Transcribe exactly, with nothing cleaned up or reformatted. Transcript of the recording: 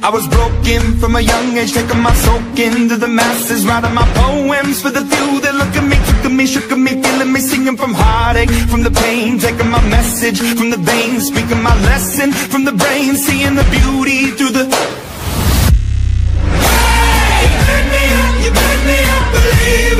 I was broken from a young age, taking my soak into the masses, writing my poems for the few that look at me, took at me, shook at me, feeling me, singing from heartache, from the pain, taking my message from the veins, speaking my lesson from the brain, seeing the beauty through the... Hey, you made me up, you made me up, believe